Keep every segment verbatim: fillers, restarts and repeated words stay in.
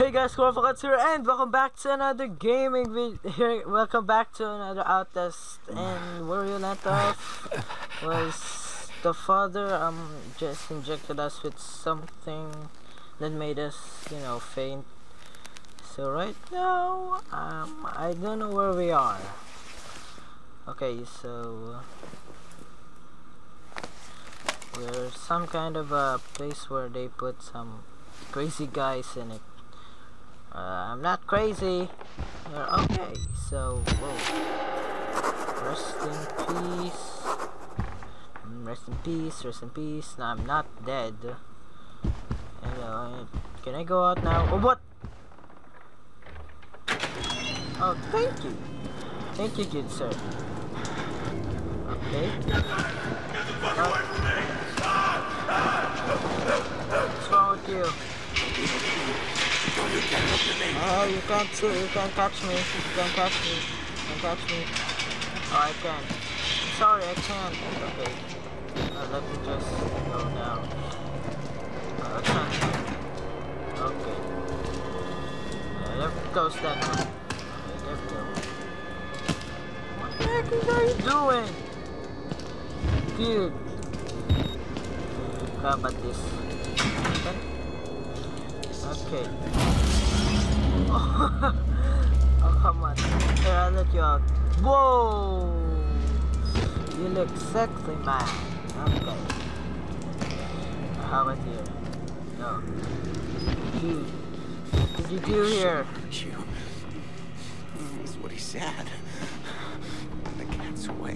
Hey guys, Corvocats here, and welcome back to another gaming video. Welcome back to another Outlast. And where we left off was the father um just injected us with something that made us, you know, faint. So right now, um, I don't know where we are. Okay, so we're some kind of a place where they put some crazy guys in it. Uh, I'm not crazy. Uh, okay, so whoa. Rest in peace. Mm, Rest in peace. Rest in peace. No, I'm not dead. Hello. Can I go out now? Oh, what? Oh, thank you. Thank you, good sir. Okay. Uh, what's wrong with you? Oh, you can't see, you can't catch me, you can't catch me, you can't catch me. Oh, I can. Sorry, I can't. Okay. Uh, let me just go down. Uh, I can't. Okay. Uh, there goes that one. Okay, there we go. What the heck are you doing? Dude. How about this? Okay. Oh, come on. Here, I'll let you out. Whoa! You look sexy, man. Okay. How about here? No. Dude. What did you do here? You. That's what he said. The cat's away.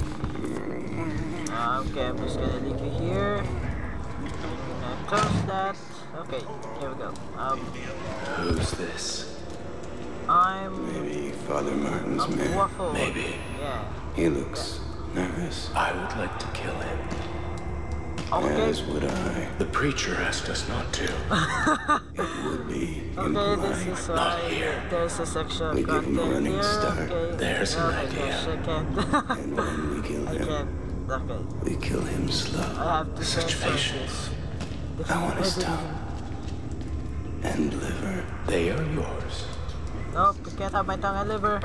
Okay, I'm just gonna leave you here. I'm gonna close that. Okay, here we go. Um, Who's this? I'm Maybe Father Martin's a man. waffle. Maybe. Yeah. He looks nervous. I would like to kill him. Okay. As would I. The preacher asked us not to. It would be Okay, this impolite. is Not why here. there's a sexual We give him a content running here. start. Okay. There's oh an my idea. gosh, I can't. And when we kill I him, can't. Okay. we kill him I slow. have to Such censor patience. this. I want his didn't- tongue and liver. They are yours. Nope, you can't have my tongue and liver.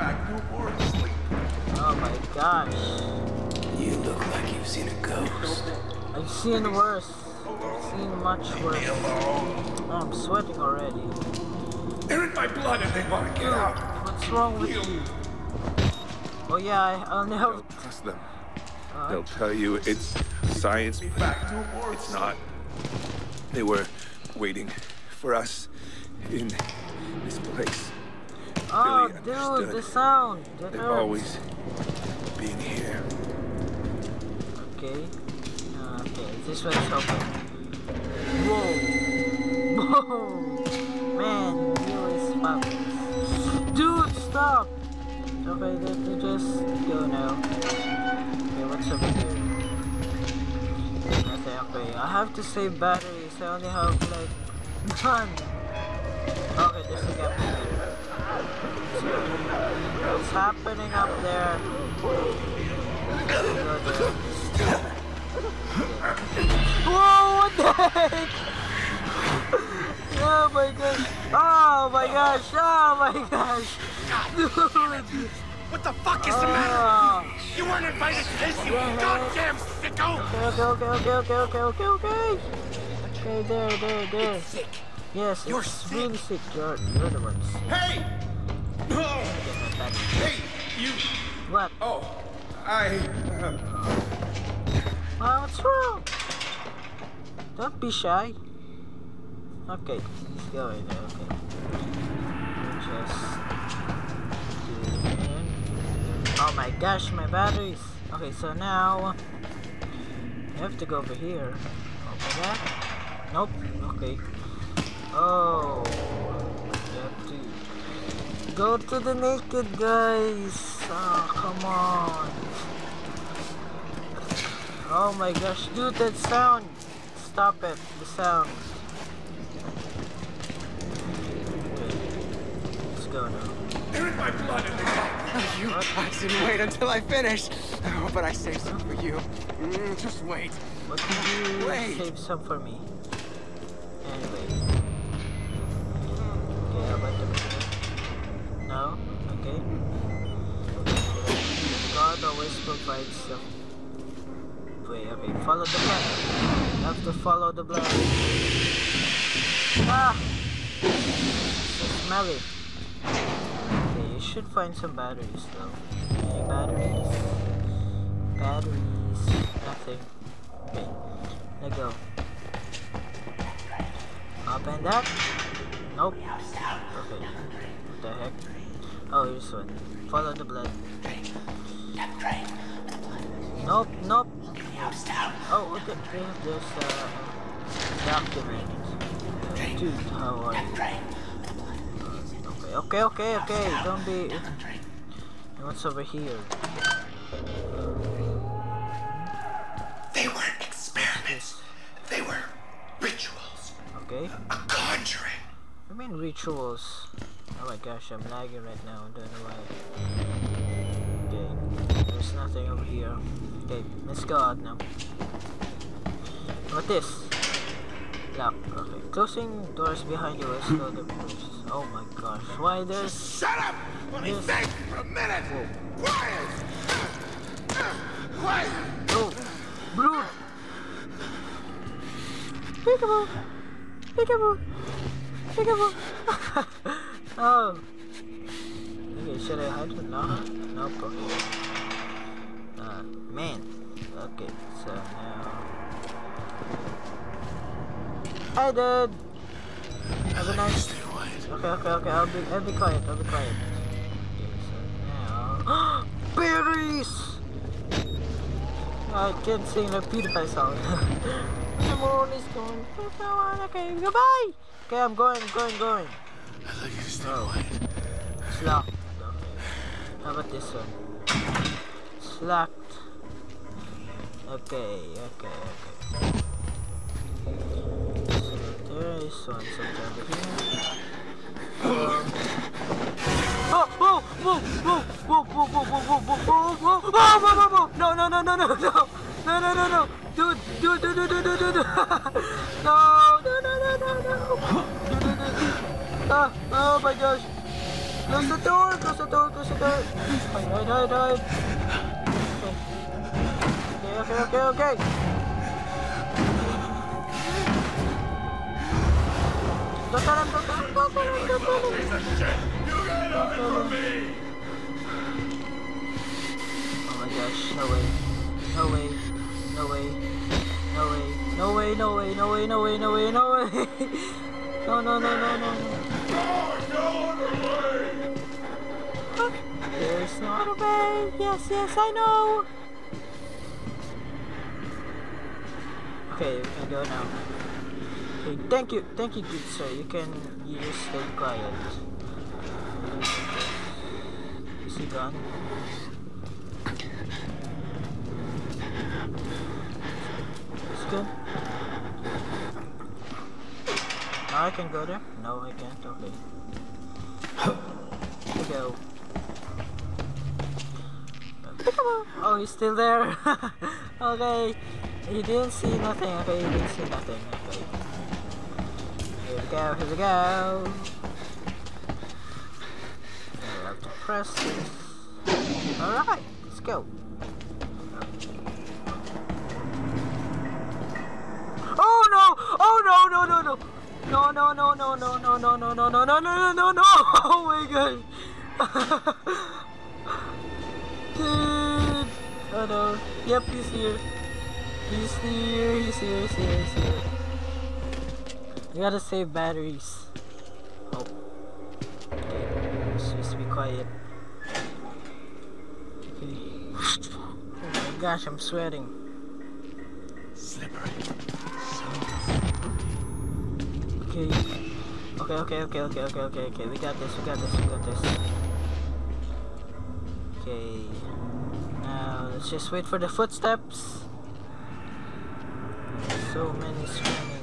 Oh my gosh. You look like you've seen a ghost. I've seen worse. I've seen much worse. Oh, I'm sweating already. They're in my blood and they want to get out. What's wrong with you? Oh yeah, I only have... Don't trust them. Uh, They'll tell you it's science. It's not. They were waiting for us in this place. oh, Billy dude, understood. the sound. That They've hurts. always been here. Okay. Uh, okay, this one's open. Whoa. Whoa. Man, you is fabulous. Dude, stop. Okay, let me just go now. Okay, what's over here? Okay, okay. I have to save batteries. I only have like none. Okay, there's a gap here. What's happening up there? Go there. Whoa, what the heck? Oh my gosh. Oh my gosh. Oh my gosh. Dude. What the fuck is Oh. You weren't invited to this, you Yeah. goddamn sicko! Okay, okay, okay, okay, okay, okay, okay. Okay, there, there, there. Sick. Yes, You're it's sick. really sick. You're, you're the one sick. Hey! Oh, Get my back. hey, you. What? Oh, I. Uh, Oh, what's wrong? Don't be shy. Okay, let's go in there. Okay. Just do it again. Oh my gosh, my batteries. Okay, so now you have to go over here. Over that? Nope. Okay. Oh, you have to go to the naked guys. Oh, come on. Oh my gosh, dude, that sound! Stop it, the sound. Let's go now. they're in my blood and they want. You guys didn't wait until I finished. Oh, but I saved some for you. Mm, just wait. What did you Wait. save some for me? Anyway. provides the way. Okay, follow the blood. You have to follow the blood. Ah! So smelly. Okay, you should find some batteries though. Any batteries? Batteries. Nothing. Okay, let go. Open that. Nope. Okay. What the heck? Oh, here's one. Follow the blood. Nope, nope. Oh, okay. There's a uh, document. Uh, dude, how are you? Okay, okay, okay, okay. Don't be. What's over here? They weren't experiments. They were rituals. Okay. A conjuring. I mean rituals. Oh my gosh, I'm lagging right now. I don't know why. Okay, there's nothing over here. Okay, let's go out now. What this? Lock. Okay, closing doors behind you. Let's go the first. Oh my gosh, why there's? Shut up! Let me think for a minute. Quiet. Quiet. Oh, blue. Peekaboo. Peekaboo. Peekaboo. Oh. Okay, should I hide it? No. Nope. Okay. Uh, man. Okay, so now. Hi, dude. Have a nice. Okay, okay, okay. I'll be, I'll be quiet. I'll be quiet. Okay, so now. Berries. I can't sing the PewDiePie song. The moon is going. Okay, goodbye. Okay, I'm going, going, going. I'd like you to stay Oh. quiet. It's locked. Okay. How about this one? It's locked. Okay, okay, okay. So there is one something over here. Um, oh, whoa, whoa, whoa, whoa, whoa, whoa, whoa, whoa, whoa, whoa, whoa, whoa, whoa, whoa, no, no, no, no, no, no, no, no, no, no, dude, dude, dude, dude, dude, dude, dude, no, no, no, no, no, no, dude, dude, dude, ah, oh my gosh, close the door, close the door, close the door, hide, hide, hide, hide, okay, okay, okay, okay. Don't tell him, don't tell him, don't tell him, don't tell him. You get away from me! Oh my gosh, no way. No way. No way. No way. No way, no way, no way, no way, no way, no way. No, no, no, no, no, no. There's not a way. Yes, yes, I know. Okay, we can go now. Okay, thank you, thank you, good sir. You can, you just stay quiet. Is he gone? It's good. Now I can go there? No, I can't. Okay. Here we go. Oh, he's still there. Okay. He didn't see nothing. Okay, he didn't see nothing. Okay. Here we go. Here we go. I have to press this. Alright, let's go. Oh no! Oh no no no no! No no no no no no no no no no no no no no no! Oh my god! Dude! Oh no! Yep, he's here. He's here. He's here. He's here. He's here. You gotta save batteries. Oh. Okay. Let's just be quiet. Okay. Oh my gosh, I'm sweating. Slippery. Okay. Okay, okay, okay, okay, okay, okay, okay. We got this, we got this, we got this. Okay. Now, let's just wait for the footsteps. So many screaming.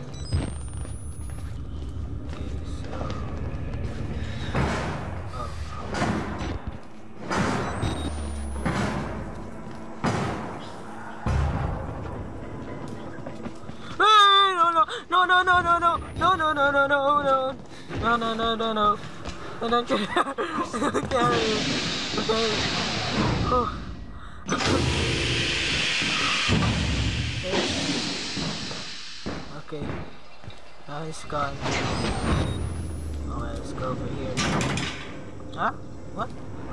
Okay, so... Oh. Hey, no, no, no, no, no, no, no, no, no, no, no, no, no, no, no, no, no, no. I don't care. I don't carry it. Okay. Oh. Okay. Now he's gone. Oh, let's go over here. Huh? What?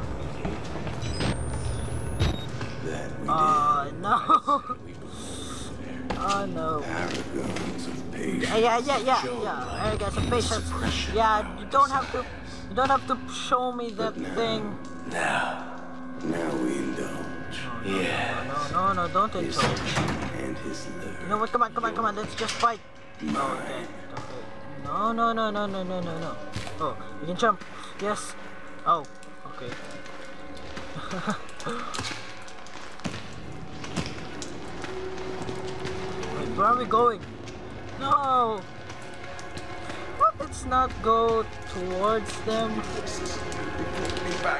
That we Oh no! did. Oh no! Paragons of patience. Yeah, yeah, yeah, yeah, yeah. Arrogance of patience. Yeah, you don't have to. You don't have to show me that thing. Now, Now we indulge. yeah. No, no, no, don't His indulge. and his love. You know what? Come on, come on, come on. Let's just fight. Oh, okay, okay. No, no, no, no, no, no, no, no. Oh, you can jump. Yes. Oh, okay. Wait, where are we going? No. What? Let's not go towards them. Okay.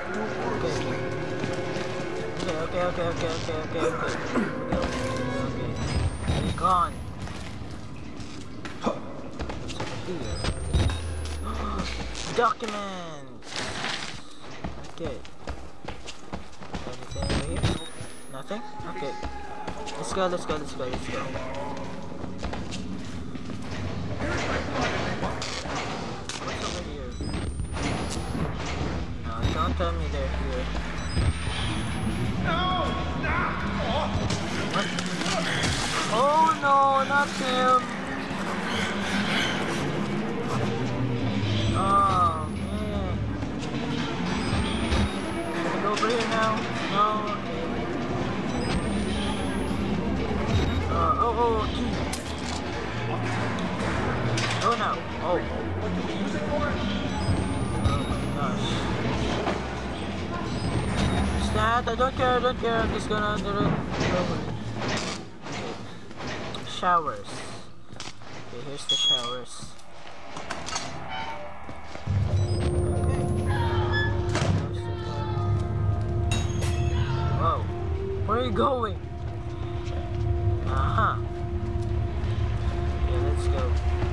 Okay, okay, okay, okay, okay, okay, okay. Okay, okay. They're gone. What's over here? Documents! Okay. Anything over here? Nothing? Okay. Let's go, let's go, let's go, let's go. What's over here? No, don't tell me they're here. What? Oh no, not him! Oh man. Can I go over here now? No, okay. Uh, oh, oh, key. Oh no. Oh. Oh my gosh. That I don't care, I don't care, I'm just gonna do it. Okay. Showers. Okay, here's the showers. Okay. Whoa. Where are you going? Uh-huh. Okay, let's go.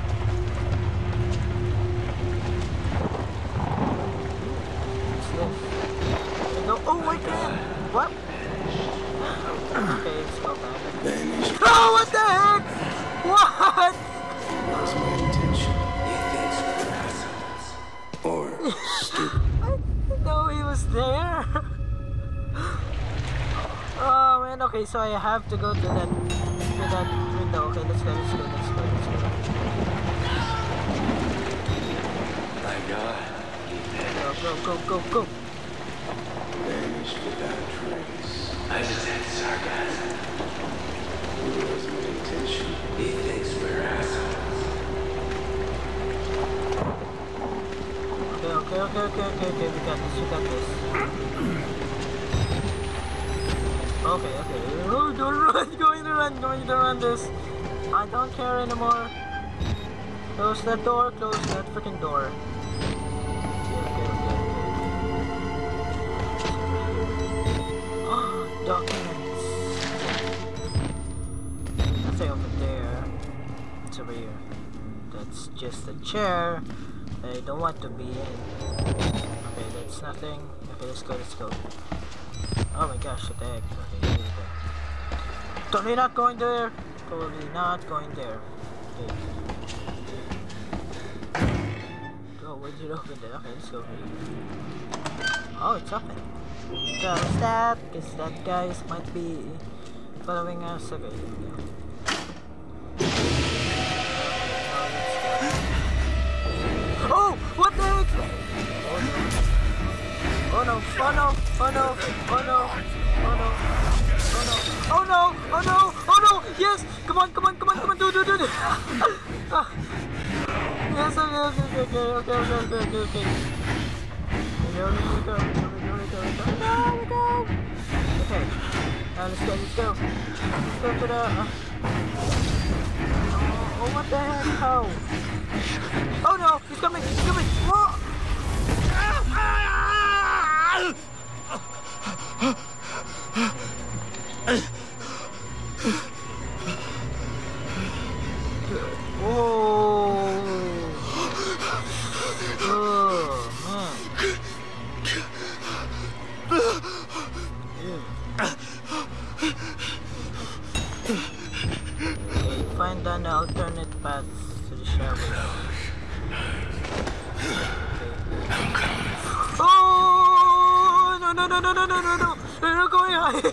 What's this? No, oh my god! What? Okay, let's go back. Vanished Oh, what the heck? What? was my intention. Or stupid. I didn't know he was there. Oh man, okay, so I have to go to that to that window. Okay, let's go, let's go, let's go, let's go. My God. Go, go, go, go, go. Vanished without trace. I detect sarcasm. It was my intention. He thinks we're assholes. Okay, okay, okay, okay, okay, okay, we got this, we got this. Okay, okay. Oh, don't run, going to run, going to run this. I don't care anymore. Close that door, close that freaking door. Okay, okay, okay, okay. Oh, documents. Nothing over there. It's over here. That's just a chair that I don't want to be in. Okay, that's nothing. Okay, let's go, let's go. Oh my gosh, what the heck? Okay, here we go. Totally not going there. Totally not going there. Okay. Oh, where'd you open it? Okay, let's go over here. Oh, it's open. Close that, because that guys might be following us. Okay, here we go. Oh, what the heck? Oh no, oh no, oh no, oh no, oh no, oh no, oh no, oh no, oh no, yes, come on, come on, come on, come on, do, do, do, do. Ah. Yes, okay, okay, okay, okay, okay, okay, okay, okay. Here we go, here we go, here we go, here we go, here we go, here we go. Okay, now let's go, let's go, let's go to the, uh... oh, oh, what the heck, how? Oh no, he's coming, he's coming, whoa! Ah, ah! Find an alternate path. no, no, no, no, no! No, go ahead!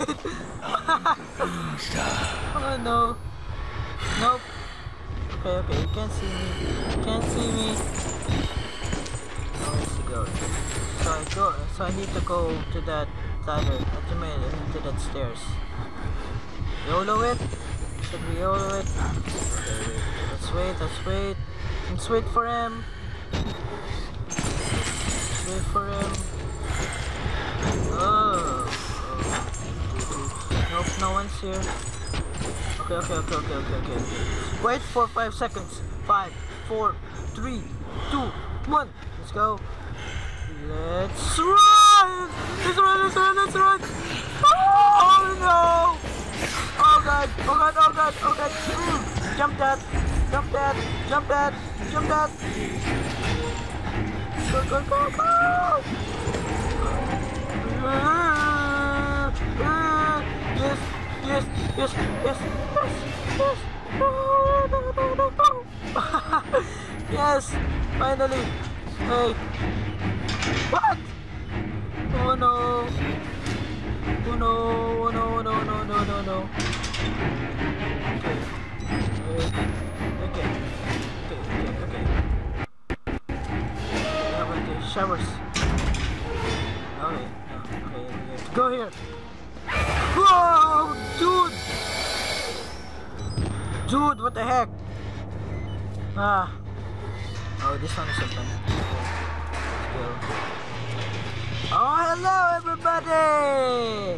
Oh no. Nope. Okay, okay, you can't see me. You can't see me. Oh, let's go. So I go, so I need to go to that ladder, ultimately to that stairs. YOLO it? Should we YOLO it? Okay, wait. Let's wait, let's wait. Let's wait for him. Let's wait for him. Oh. oh. Nope, no one's here. Okay, okay, okay, okay, okay, okay. Wait for five seconds. Five, four, three, two, one. Let's go. Let's run! Let's run, let's run, let's run! Oh no! Oh god, oh god, oh god, oh god. Mm. Jump that, jump that, jump that, jump that. Go, go, go, go! Uh, uh, yes, yes, yes, yes, yes, yes. Oh, no, no, no, no. Yes, finally. Hey. What? Oh no. Oh no, oh no, no, no, no, no, no. Okay. Okay. Okay. Okay, okay, okay. How about the showers? Okay, no, okay, okay. Go here. Whoa, dude! Dude, what the heck? Ah. Oh, this one is open. Let's go. Oh, hello everybody!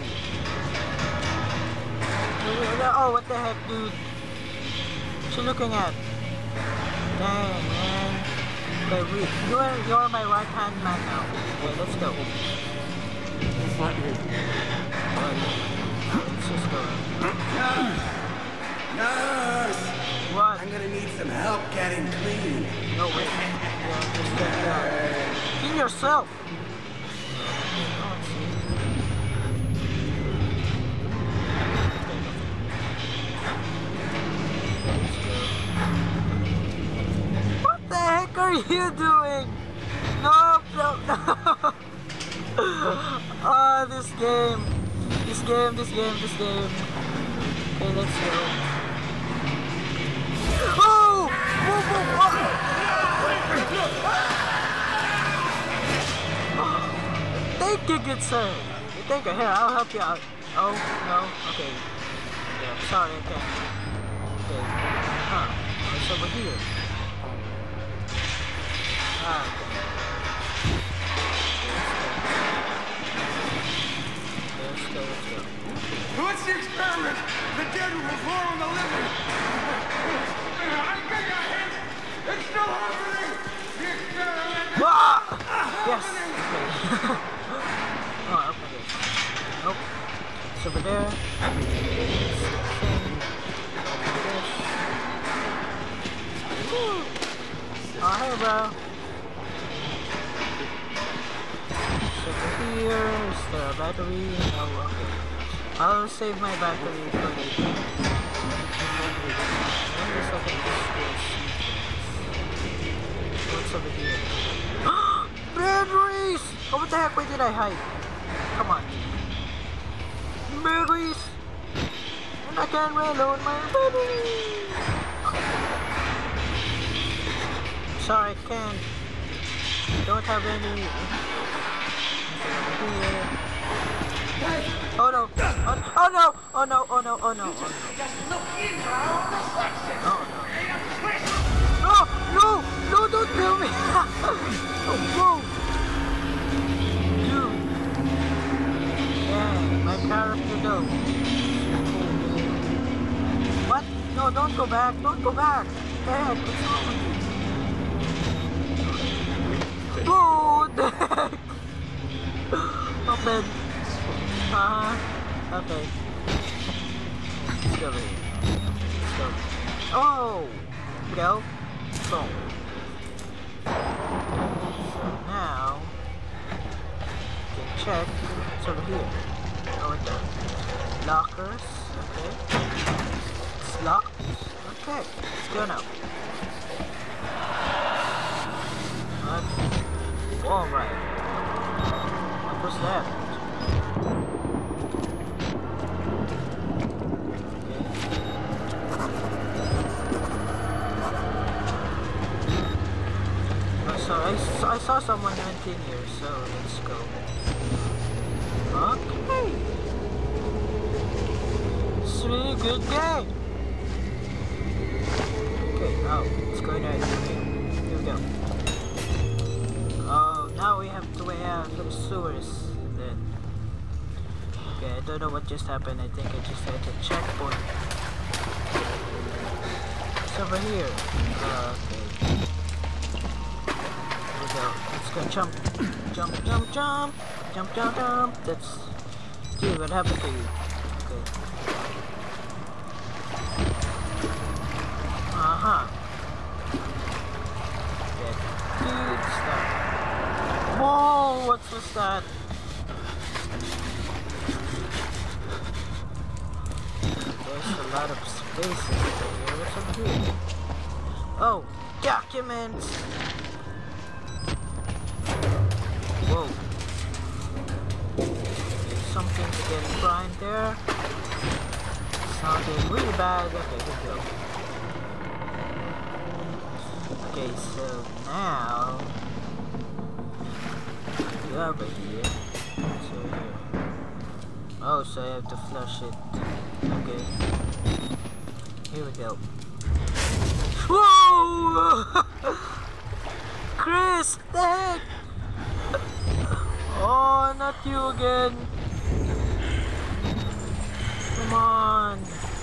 Oh, what the heck, dude? What you looking at? Dang, man. Okay, we, you're, you're my right-hand man now. Okay, let's go. It's not you. Well, let's just go. Nurse! What? I'm gonna need some help getting clean. No, wait. Yeah, just get down. Clean yourself! What the heck are you doing? No, no, no! Oh, this game. This game, this game, this game. Okay, let's go. Oh! Whoa, whoa, whoa. Thank you, good sir. Thank you. Here, I'll help you out. Oh, no. Okay. Yeah, sorry, I can't. Okay. Huh. Oh, it's over here. Ah, okay. Let's go, let's go. What's the experiment? The dead will fall on the living. I got your hands. It's still happening. The experiment. Ah! Yes. Okay. Oh, open this. Nope. It's over there. Oh, hey, bro. It's over here. Is there a battery? No, okay. I'll save my battery for later. Just open this door. What's over here? Berries! Oh, what the heck? Where did I hide? Come on. Berries! And I can reload my berries! Sorry, I can't. I don't have any. Here. Oh no! Oh, oh no! Oh no! Oh no! Oh no! Oh no! Oh no! No! No! No! Don't kill me! Oh, whoa! Dude! Yeah, my character though. What? No! Don't go back! Don't go back! Dad, what's wrong with you? Oh, Dad! Open. Uh-huh. Okay. Let's go. Let's go. Oh! Go. Boom. So now, you can check. It's over here. Oh, it's down. Lockers. Okay. It's locked. Okay. Let's go now. What? Alright. What was that? So I, s- I saw someone went in here, so let's go. Okay. It's really good game. Okay, oh, it's going right here. Here we go. Oh, now we have to way out for the sewers. And then, okay, I don't know what just happened. I think I just had a checkpoint. It's over here. Uh, okay. Here we go. Let's go jump. Jump, jump, jump. Jump, jump, jump. That's... Dude, what happened to you? Okay. Uh-huh. That dude stuff. Whoa, what was that? There's a lot of spaces over here. What's over here? Oh, documents! Whoa. There's something to get behind there. Sounded really bad. Okay, here we go. Okay, so now you over here. So here. Oh, so I have to flush it. Okay. Here we go. Whoa! Chris, the heck? Oh, not you again. Come on.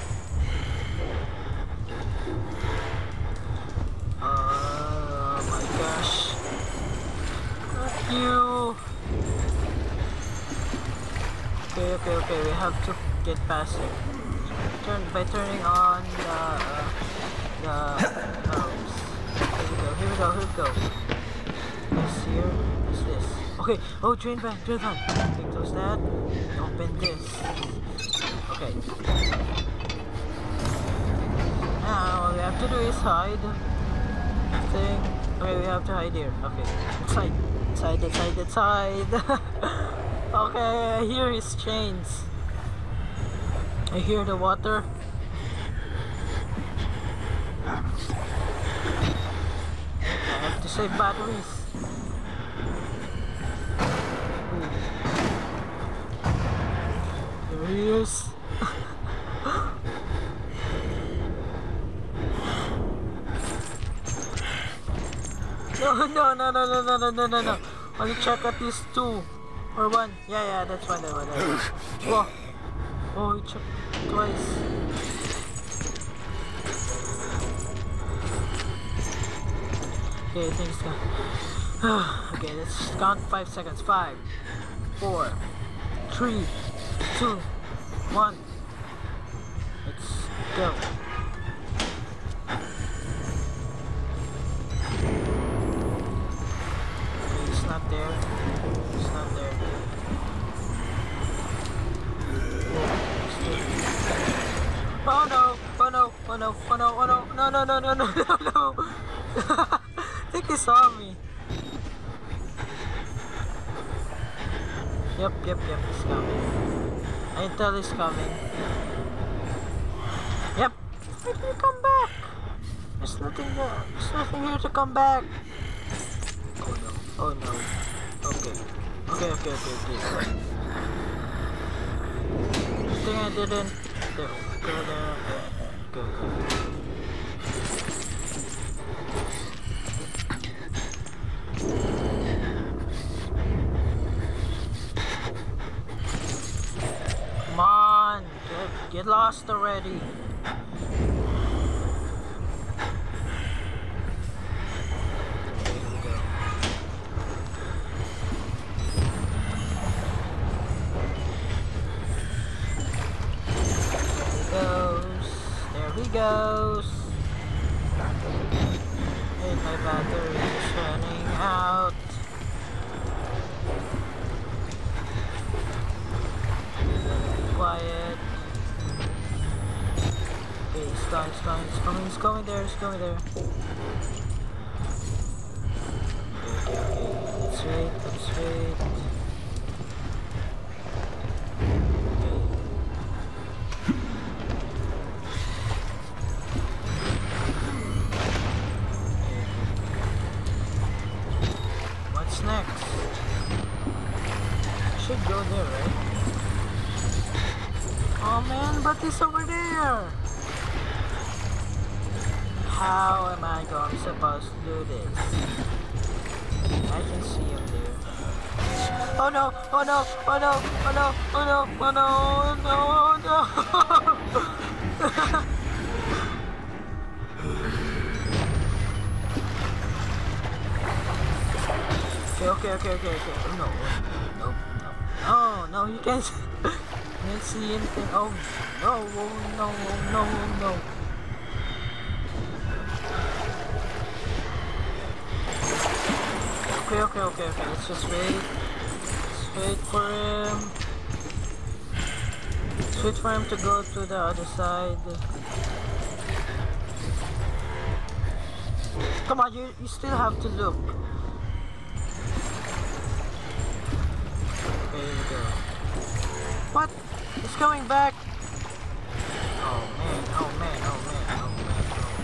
Oh my gosh. Not you. Okay, okay, okay. We have to get past it. Turn by turning on the uh, the knobs. Here we go. Here we go. Here we go. This here. What's this? Okay. Oh, drain van. Drain van. Okay, close that. Open this. Okay. Now all we have to do is hide. Thing. Okay, we have to hide here. Okay. Side. Side. That side. That side. Okay, I hear his chains. I hear the water. I have to save batteries. Ooh. Here he is. No, no, no, no, no, no, no, no, no, no. Only check at least two. Or one. Yeah, yeah, that's one, that one, that one. Whoa. Oh, he checked twice. Okay, I think it's gone. Okay, let's count five seconds. Five, four, three, two, one. Let's go. Okay, it's not there. It's not there. Oh no! Oh no! Oh no! Oh no! Oh no! No! No! No! No! No! No! No! I think he saw me. Yep! Yep! Yep! He's coming. I can tell he's coming. Yep! Why did you come back? There's nothing there. There's nothing here to come back. Oh no! Oh no! Okay. Okay, okay, okay, okay. I think I didn't. There. Go there. Go, go. Come on! Get, get lost already. Goes and my battery is running out. Quiet. Okay, it's gone, it's gone, it's coming, it's going there, it's going there. Okay, okay, okay. Let's wait, let's wait. next? Should go there, right? Oh man, but he's over there! How am I going supposed to do this? I can see him there. Oh no! Oh no! Oh no! Oh no! Oh no! Oh no! Oh no! Oh no! Okay, okay, okay, okay, okay. No, no, no, no, no, you can't, can't see anything. Oh, no, oh, no, oh, no, oh, no. Okay, okay, okay, okay. Let's just wait. Let's wait for him. Let's wait for him to go to the other side. Come on, you, you still have to look. There we go. What? It's coming back! Oh man, oh man, oh man, oh man,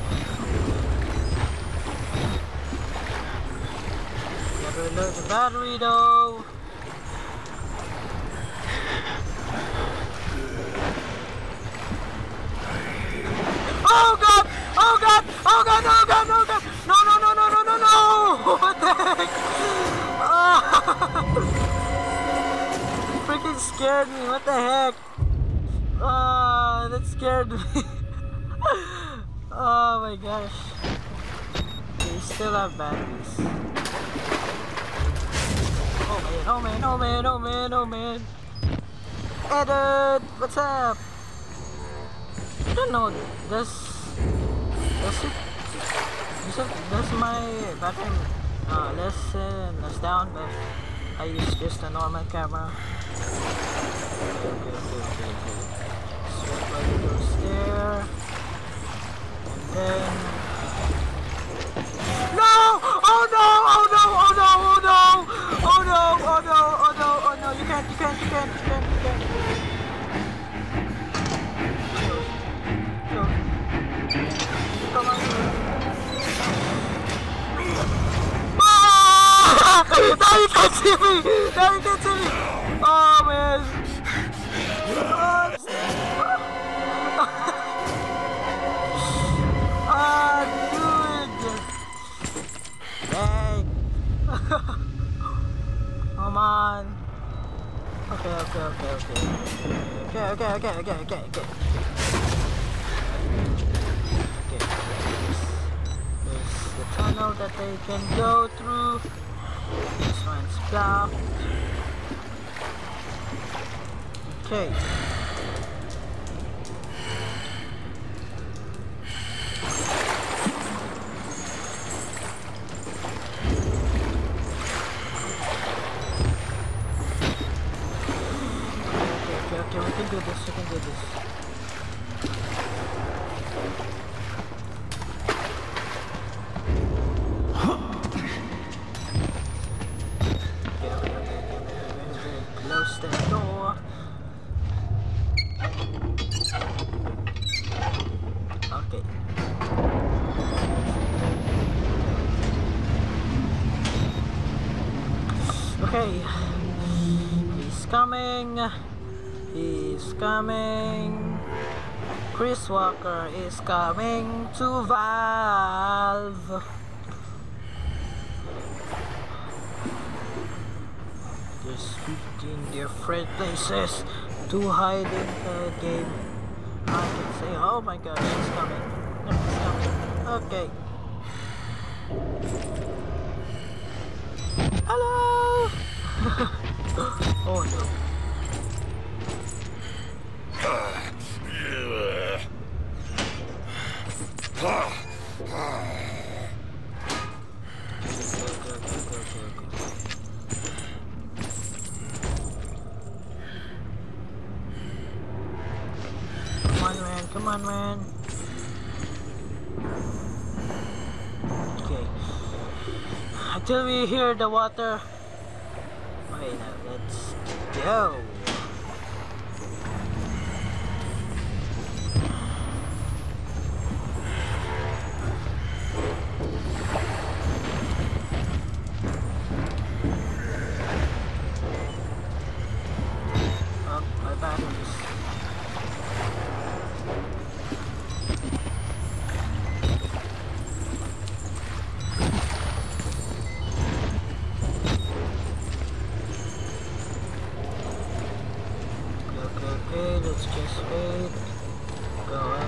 oh man. Gotta reload the battery though! Oh god! Oh god! Oh god! Oh god! Oh god! No no no no no no no! What the heck? Oh. Freaking scared me, what the heck? Oh, that scared me. Oh my gosh. They still have batteries. Oh man, oh man, oh man, oh man, oh man. Edit, what's up? I don't know, does, does it, does, it, does my battery uh, less, uh, less down, but I use just a normal camera. Okay, okay, okay, okay, okay. So everybody goes there. And then... No! Oh no! Oh no! Oh no! Oh no! Oh no! Oh no! Oh no! Oh no! You can't! You can't! You can't! You can't! You can't! Go. Go. Come on. Ah! Now you can't see me! Now you can't see me! Oh man! Oh, ah, dude! Dang! Come on! Okay, okay, okay, okay. Okay, okay, okay, okay, okay, okay. Okay, there's the tunnel that they can go through. This one's blocked. Okay. Okay, okay, we can do this, we can do this. Okay, okay, okay, okay, very, very close that door. Okay. Okay. He's coming. He's coming. Chris Walker is coming to Valve. There's fifteen different places to hide in the game. I can say, oh my gosh, he's coming. Yep, he's coming. Okay. Hello! Oh no. Come on, man. Come on, man. Okay. Until we hear the water. Okay, now let's go. wait. Go up.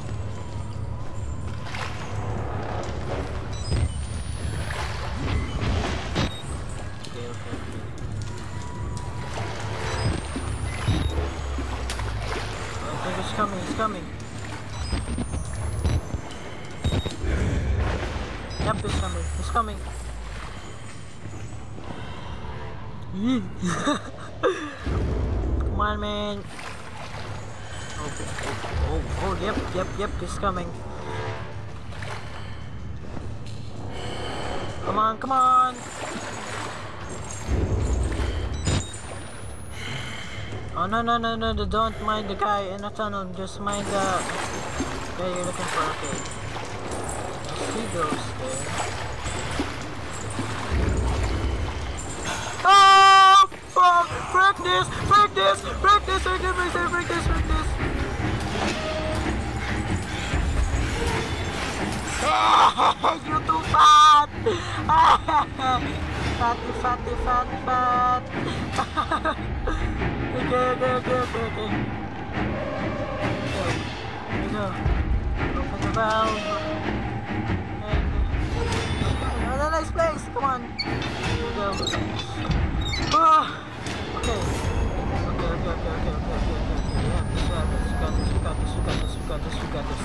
Okay, okay, okay. I think it's coming, it's coming. Yep, it's coming, it's coming. Come on, man. Okay. Oh, oh, yep, yep, yep, it's coming. Come on, come on. Oh, no, no, no, no, don't mind the guy in the tunnel. Just mind the guy you're looking for. Okay. I see those there. Oh, fuck! Break this! Break this! Break this! Break this! Break this! Break this! Break this! You're too fat! Fatty, fatty, fat, fat! Okay, okay, okay, okay, okay. Okay, here we go. Open the valve. Okay. Oh, nice place! Come on! Here we go. Ah, okay. Okay, okay, okay, okay, okay, okay, okay, okay. Yeah, we got this, we got this, we got this, we got this, we got this, we got this.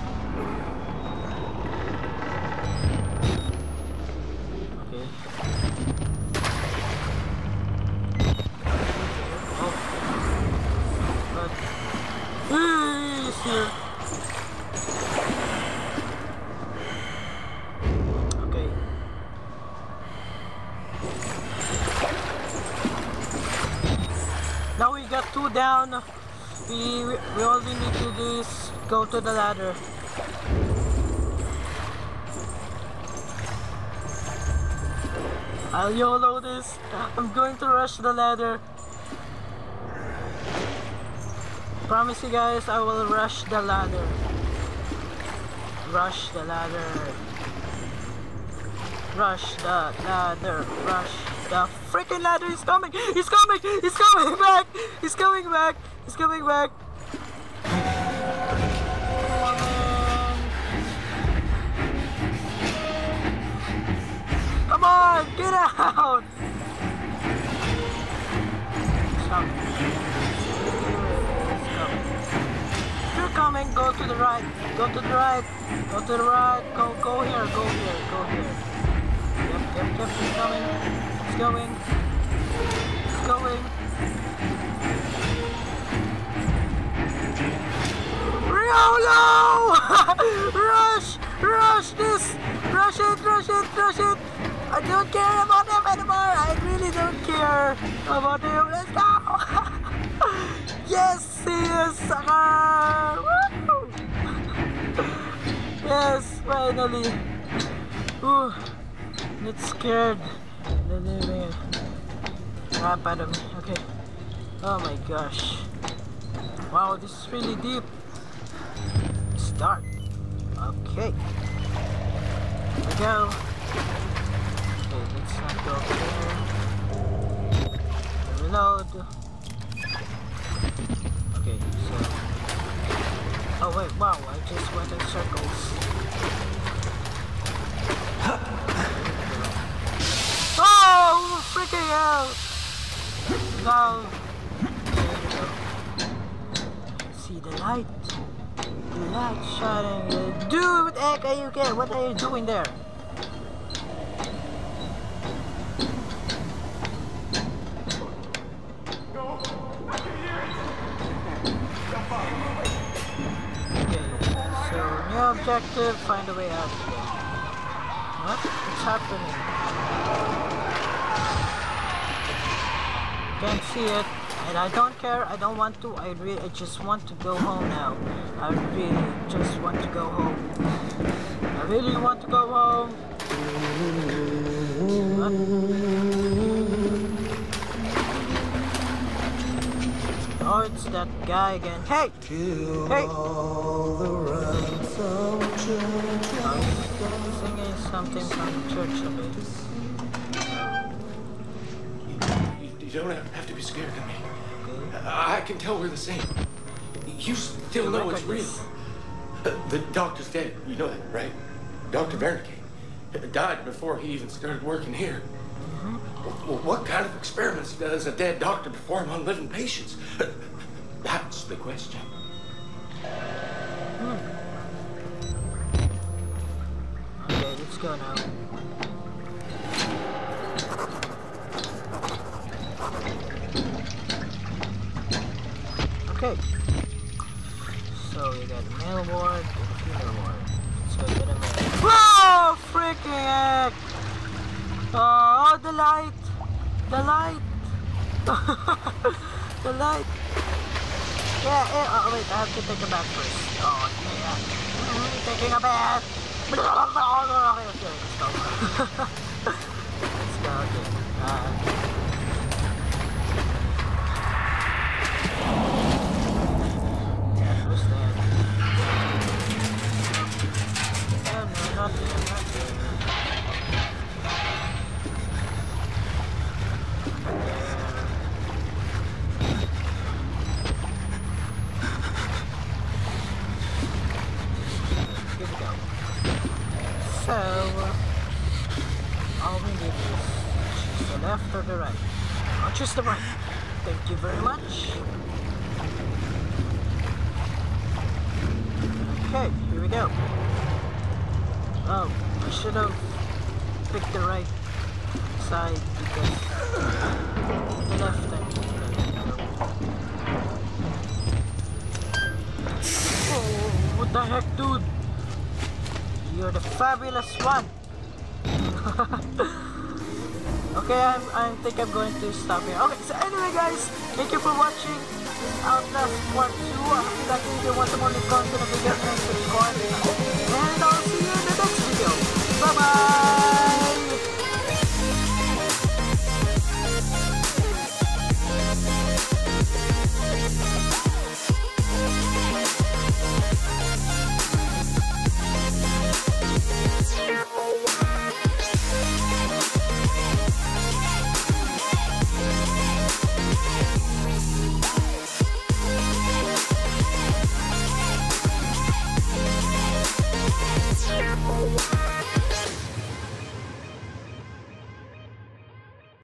Okay. Oh. But he's here. Okay. Now we got two down. We, we, we all we need to do is go to the ladder. I'll YOLO this. I'm going to rush the ladder. Promise you guys, I will rush the ladder. Rush the ladder. Rush the ladder. Rush the freaking ladder. He's coming. He's coming. He's coming back. He's coming back. He's coming back. Come on, man. Come on, get out. He's coming. He's coming. If you're coming, go to the right. Go to the right. Go to the right. Go, go here. Go here. Go here. Yep, yep, yep. He's coming. He's going. He's going. YOLO! Rush! Rush this! Rush it! Rush it! Rush it! I don't care about him anymore! I really don't care about him! Let's go! Yes! He is sucker! Woo! Yes! Finally! Ooh! Not scared! They're leaving it. Crap out of me. Okay. Oh my gosh. Wow, this is really deep. Start. Okay. Here we go. Okay, let's not go there. Reload. Okay, so. Oh wait, wow, I just went in circles. Oh, freaking hell! No. There we go. See the light. The light shining. Dude, what the heck are you getting? What are you doing there? Okay, so new objective, find a way out again. What? What's happening? Can't see it. And I don't care, I don't want to, I really, I just want to go home now. I really just want to go home. I really want to go home. What? Oh, it's that guy again. Hey! Hey! I'm singing something from the church a bit. You don't have to be scared of me. I can tell we're the same. You still know it's real. Uh, The doctor's dead. You know that, right? Doctor Wernicke died before he even started working here. Well, what kind of experiments does a dead doctor perform on living patients? That's the question. Okay, let's go now. Okay. So we got the male ward and the female ward. So get a male. Whoa! Freaking heck! Oh, the light! The light! The light! Yeah, yeah, oh wait, I have to take a bath first. Oh, yeah. Mm, taking a bath! Okay, okay, let's go. Let's go, okay. Uh, yeah, who's that? Yeah, no, not there, not there. Here we go. So, uh, all we need is choose the left or the right. I'll choose the right. Thank you very much. Okay, here we go. Oh, I should have picked the right side because the left time. Oh, what the heck, dude? You're the fabulous one. Okay, I'm, I think I'm going to stop here. Okay, so anyway guys, thank you for watching this Outlast Part two. I hope you guys enjoyed want some more content of the game and subscribe. And I'll see you in the next video. Bye bye!